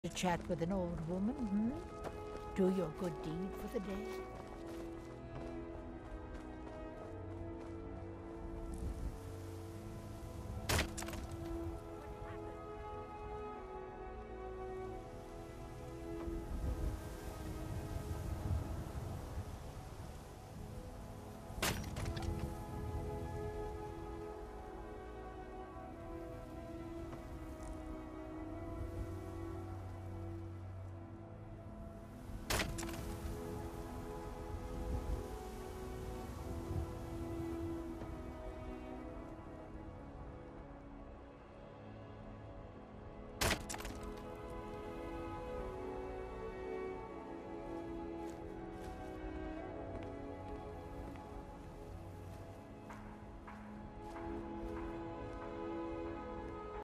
To chat with an old woman, hmm? Do your good deed for the day.